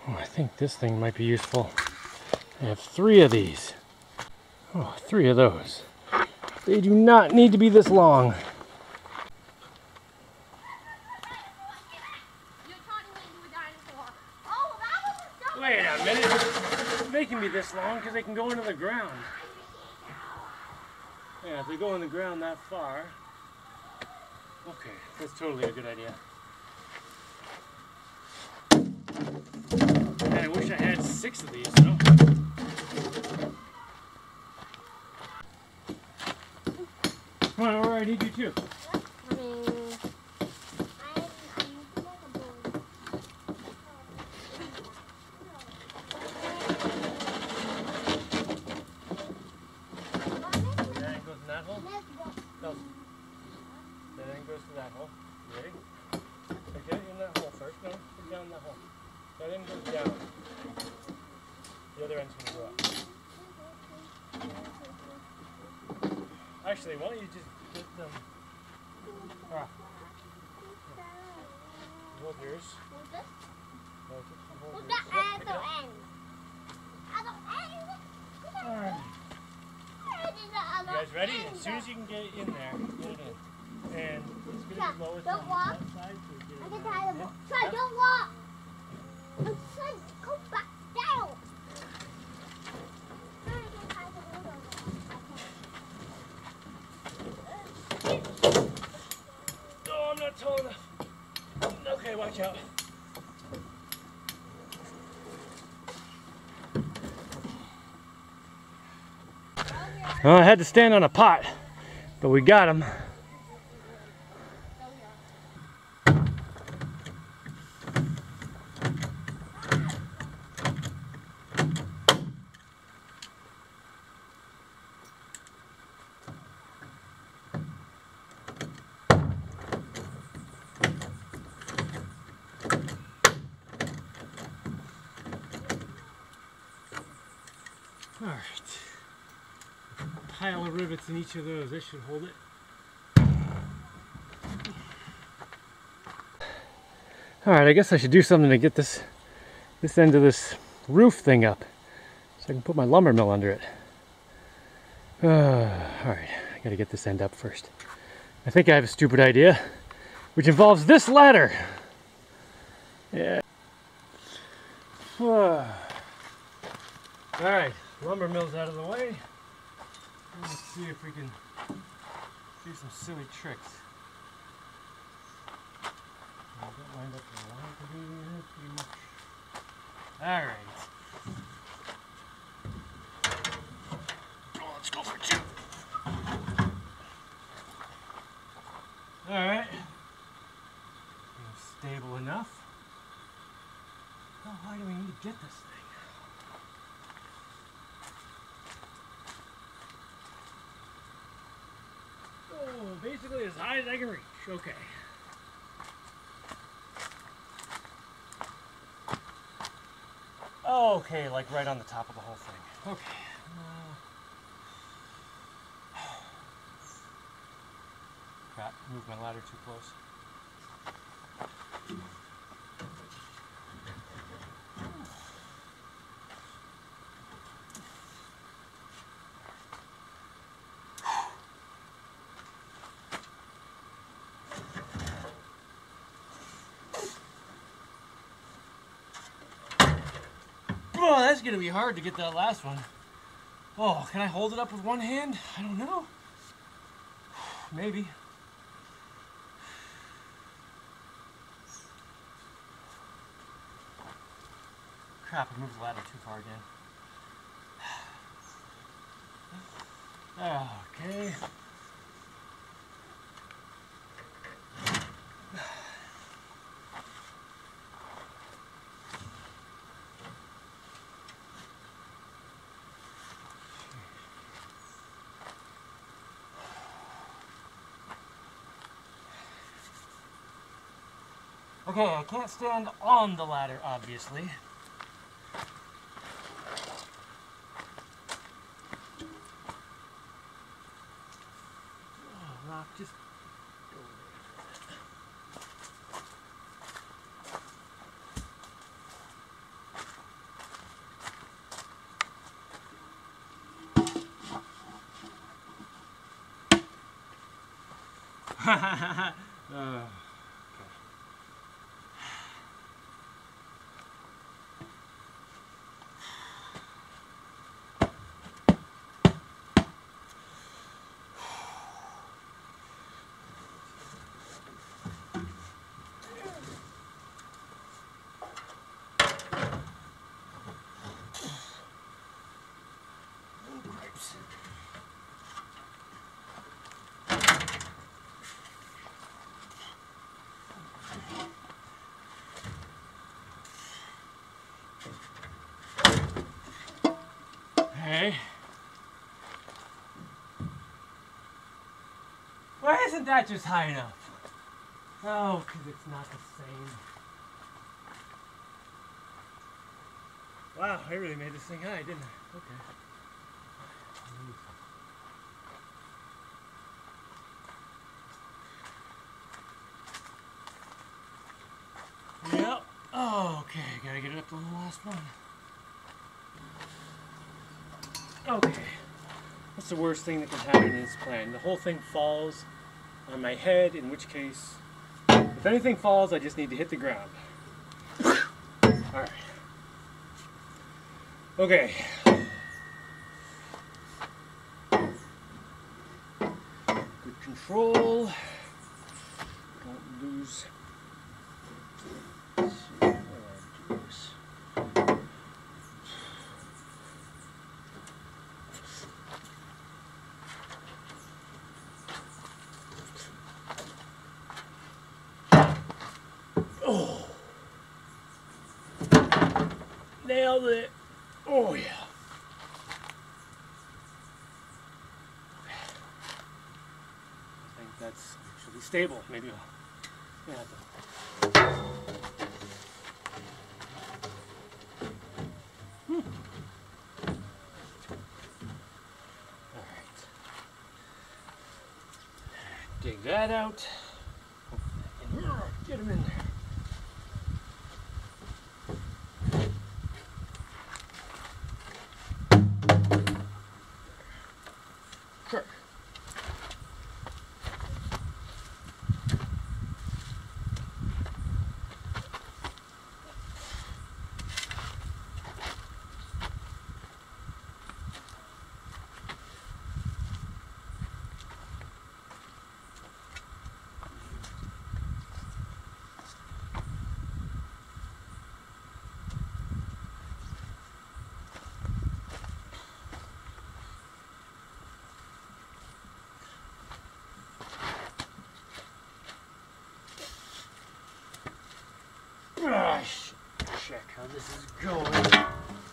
Oh, I think this thing might be useful. I have 3 of these. Oh, 3 of those. They do not need to be this long. Wait a minute. They can be this long because they can go into the ground. Yeah, if they go in the ground that far. Okay, that's totally a good idea. Man, I wish I had 6 of these, though. Come on, Aurora, I need you too. That hole. You ready? Get in that hole first. No, put down that hole. That end goes down. The other end's going to go up. Actually, why don't you just get them... Hold yours. Hold this? No, just hold Hold yours. the other end. Other end? Alright. You guys ready? As soon as you can get it in there, get it in. And it's going to be lowest don't on walk. that side. So get I it can in. tie the ball. Try, don't walk. Son, go back down. Oh, I'm not tall enough. Okay, watch out. Well, I had to stand on a pot, but we got him. All right. Pile of rivets in each of those. This should hold it. All right, I guess I should do something to get this end of this roof thing up so I can put my lumber mill under it. All right, I gotta get this end up first. I think I have a stupid idea, which involves this ladder. Yeah. All right, lumber mill's out of the way. Let's see if we can do some silly tricks. Don't wind up the line for doing here pretty much. Alright. Oh, let's go for 2. Alright. Stable enough. How high do we need to get this thing? Oh, basically as high as I can reach. Okay. Okay, like right on the top of the whole thing. Okay. Crap, moved my ladder too close. Oh, that's gonna be hard to get that last one. Oh, can I hold it up with one hand? I don't know. Maybe. Crap, I moved the ladder too far again. Okay. Okay, I can't stand on the ladder, obviously. Oh, rock, just go away. Hey. Why isn't that just high enough? Oh, because it's not the same. Wow, I really made this thing high, didn't I? Okay. Yep. Oh, okay, gotta get it up to the last one. Okay. What's the worst thing that can happen in this plan? The whole thing falls on my head, in which case, if anything falls, I just need to hit the ground. Alright. Okay. Good control. Don't lose. Let's see how I do this. Oh. Nailed it. Oh yeah. Okay. I think that's actually stable. Maybe I'll have to. Alright. Dig that out. Get him in there. Sure. Check how this is going.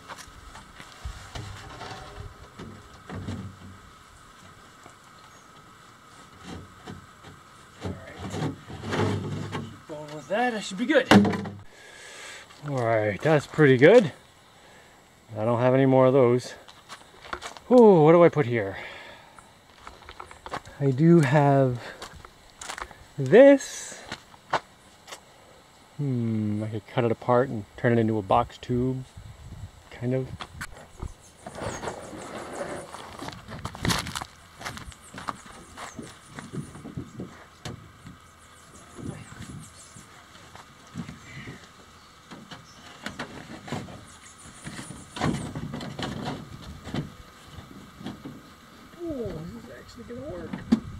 Alright. Keep going with that, I should be good. Alright, that's pretty good. I don't have any more of those. Oh, what do I put here? I do have this. I could cut it apart and turn it into a box tube, kind of. Oh, this is actually gonna work.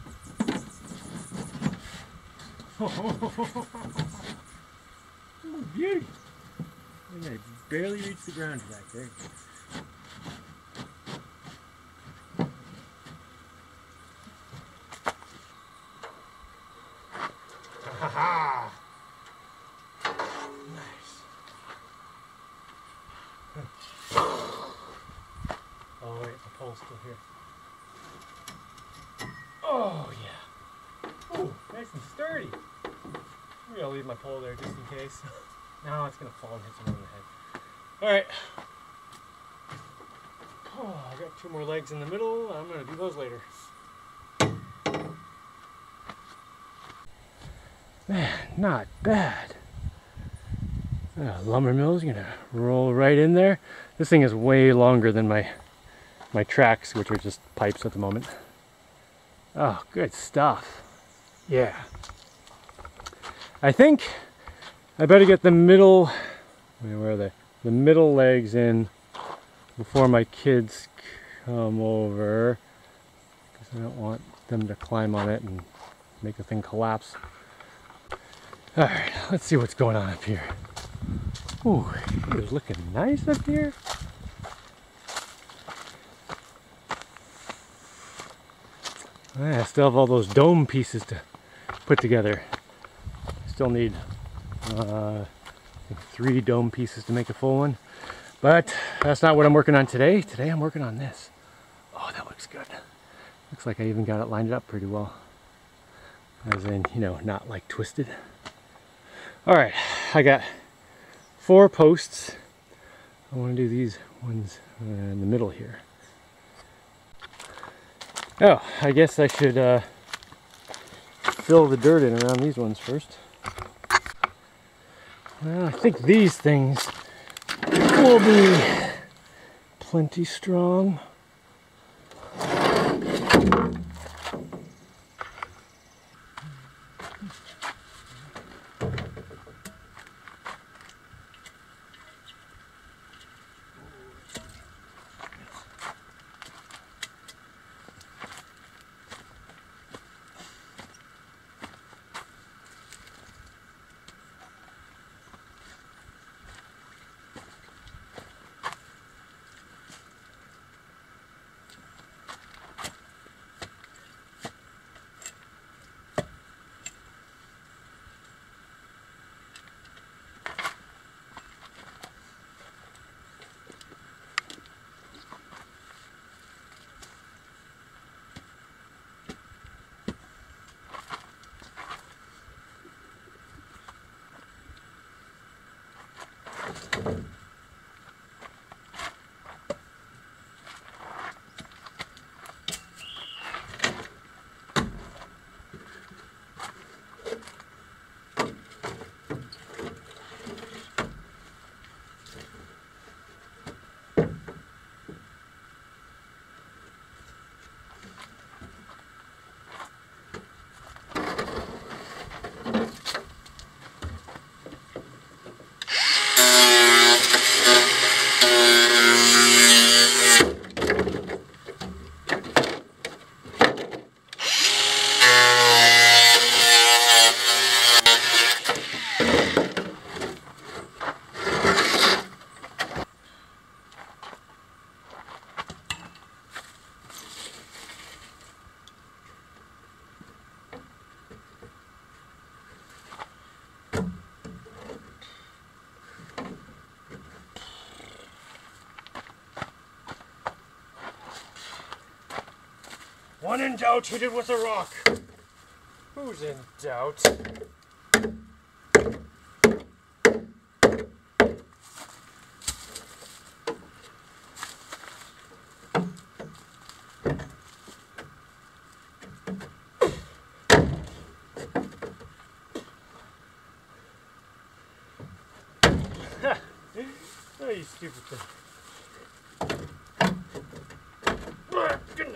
Oh, beauty! I think I barely reached the ground back there. Ha ha! Nice. Oh wait, the pole's still here. Oh yeah. Ooh, nice and sturdy. Maybe I'll leave my pole there just in case. No, it's gonna fall and hit someone in the head. Alright. Oh, I got 2 more legs in the middle. I'm gonna do those later. Man, not bad. Lumber mill's gonna roll right in there. This thing is way longer than my tracks, which are just pipes at the moment. Oh, good stuff. Yeah. I think I better get the middle, where are they? The middle legs in before my kids come over, because I don't want them to climb on it and make the thing collapse. All right, let's see what's going on up here. Ooh, it's looking nice up here. I still have all those dome pieces to put together. Still need 3 dome pieces to make a full one. But that's not what I'm working on today. Today I'm working on this. Oh, that looks good. Looks like I even got it lined up pretty well. As in, you know, not like twisted. All right, I got 4 posts. I want to do these ones in the middle here. Oh, I guess I should fill the dirt in around these ones first. Well, I think these things will be plenty strong. When in doubt, hit it with a rock. Who's in doubt? Oh, you stupid thing. Goodness.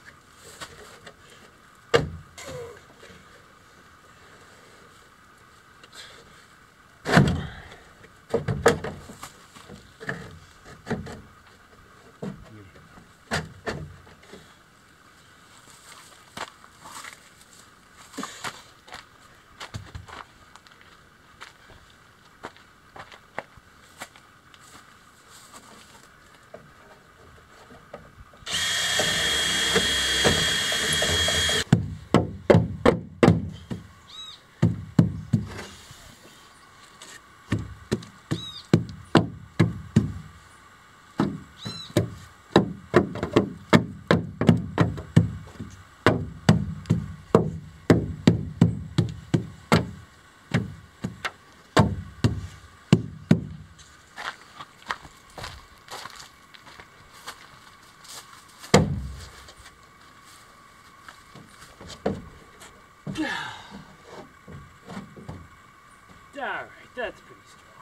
Alright, that's pretty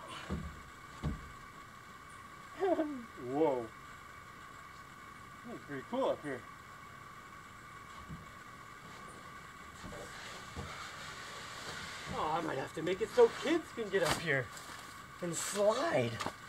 strong. Whoa. That's pretty cool up here. I might have to make it so kids can get up here and slide.